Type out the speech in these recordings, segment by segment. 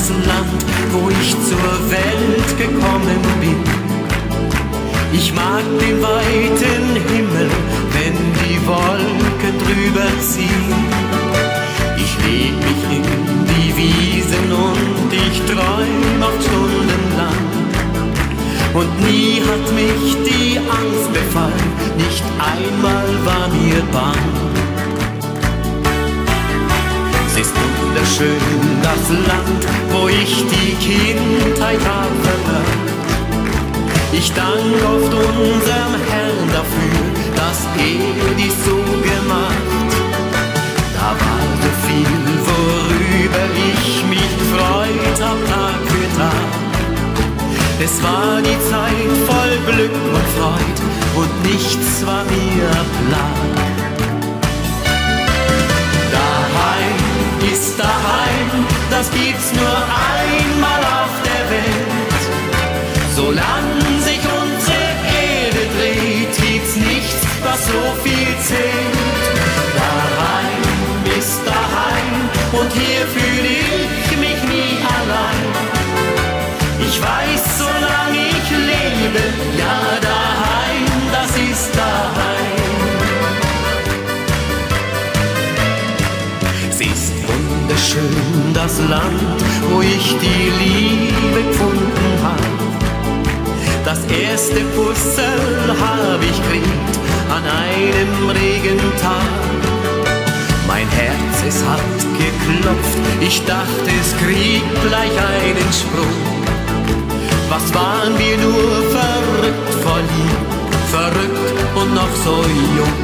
das Land, wo ich zur Welt gekommen bin. Ich mag den weiten Himmel, wenn die Wolken drüber ziehen. Ich leg mich in die Wiesen und ich träum oft stundenlang. Und nie hat mich die Angst befallen, nicht einmal war mir bang. Es ist wunderschön, das Land, wo ich die Kindheit hab verbracht. Ich dank oft unserem Herrn dafür, dass dies so gemacht. Da war so viel, worüber ich mich gefreut hab Tag für Tag. Es war die Zeit voll Glück und Freud und nichts war mir Plag. Daheim ist daheim, das gibt's nur einmal auf der Welt. Solange sich unsere Erde dreht, gibt's nichts, was so viel zählt. Daheim ist daheim und hier fühle ich mich nie allein. Ich weiß, solange ich lebe, ja daheim, das ist daheim. Es ist wunderschön, das Land, wo ich die Liebe gefunden hab. Das erste Puzzle hab ich gekriegt an einem Regentag. Mein Herz, es hat geklopft, ich dachte, es kriegt gleich einen Sprung. Was waren wir nur verrückt vor Liebe, verrückt und noch so jung.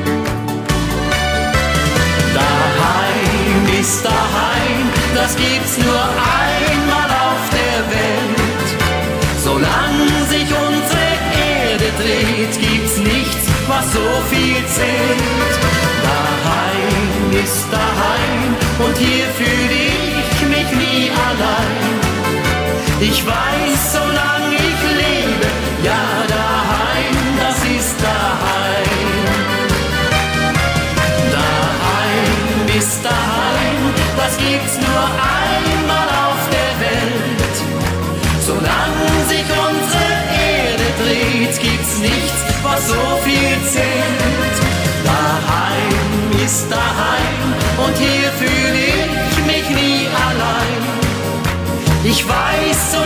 Daheim ist daheim, das gibt's nur einmal auf der Welt. Solange sich unsere Erde dreht, gibt's nichts, was so viel zählt. Daheim ist daheim und hier fühle ich mich nie allein. Ich weiß, solange ich lebe, ja daheim, das ist daheim. Daheim ist daheim, das gibt's nur einmal auf der Welt. Solange sich unsere Erde dreht, gibt's nichts, was so viel zählt. Daheim ist daheim und hier fühle ich mich nie allein. Ich weiß, so